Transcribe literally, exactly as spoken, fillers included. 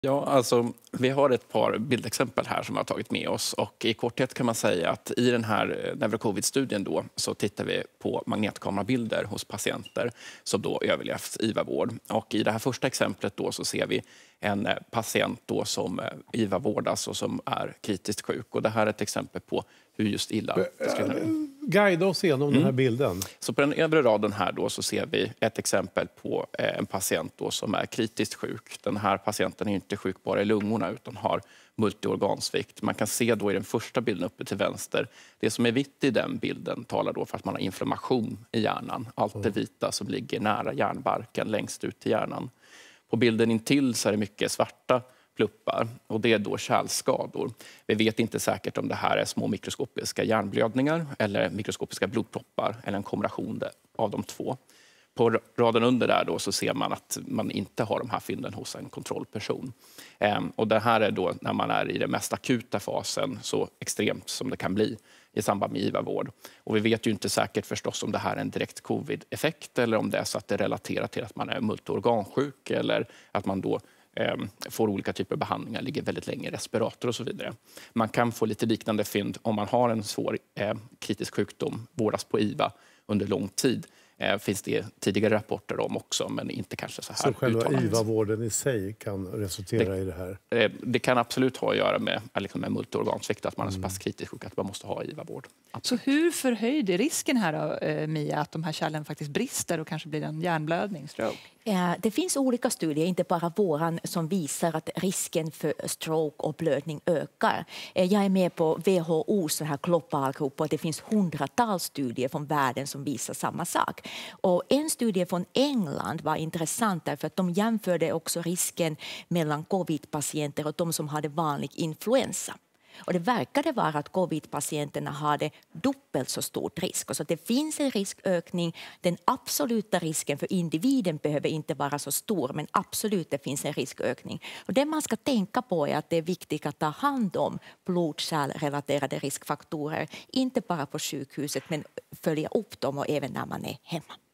Ja, alltså, vi har ett par bildexempel här som vi har tagit med oss. Och i korthet kan man säga att i den här Neurocovid-studien då, så tittar vi på magnetkamerabilder hos patienter som då överlevt I V A-vård. Och i det här första exemplet då så ser vi en patient då som I V A-vårdas och som är kritiskt sjuk. Och det här är ett exempel på hur just illa det ska bli. Guida oss igenom mm. den här bilden. Så på den övre raden här då så ser vi ett exempel på en patient då som är kritiskt sjuk. Den här patienten är inte sjuk bara i lungorna utan har multiorgansvikt. Man kan se då i den första bilden uppe till vänster, det som är vitt i den bilden talar då för att man har inflammation i hjärnan. Allt det vita som ligger nära hjärnbarken längst ut till hjärnan. På bilden intill så är det mycket svarta pluppar och det är då kärlskador. Vi vet inte säkert om det här är små mikroskopiska hjärnblödningar eller mikroskopiska blodproppar eller en kombination av de två. På raden under där då så ser man att man inte har de här fynden hos en kontrollperson. Ehm, och det här är då när man är i den mest akuta fasen, så extremt som det kan bli i samband med I V A-vård. Och vi vet ju inte säkert förstås om det här är en direkt covid-effekt eller om det är så att det relaterar till att man är multiorgansjuk eller att man då får olika typer av behandlingar, ligger väldigt länge i respirator och så vidare. Man kan få lite liknande fynd om man har en svår eh, kritisk sjukdom, vårdas på I V A under lång tid. Eh, finns det tidigare rapporter om också, men inte kanske så här. Så själva uttalat. I V A-vården i sig kan resultera det, i det här? Eh, det kan absolut ha att göra med, liksom med multiorgansvikt, att man är så pass kritisk sjuk att man måste ha I V A-vård. Så hur förhöjde risken här då, eh, Mia, att de här kärlen faktiskt brister och kanske blir en hjärnblödning, stroke? Det finns olika studier, inte bara våran, som visar att risken för stroke och blödning ökar. Jag är med på W H O:s så här globalgrupp och det finns hundratals studier från världen som visar samma sak. Och en studie från England var intressant därför att de jämförde också risken mellan covid-patienter och de som hade vanlig influensa. Och det verkade vara att covid-patienterna hade dubbelt så stor risk. Och så det finns en riskökning. Den absoluta risken för individen behöver inte vara så stor, men absolut det finns en riskökning. Och det man ska tänka på är att det är viktigt att ta hand om blodkärlrelaterade riskfaktorer. Inte bara på sjukhuset, men följa upp dem och även när man är hemma.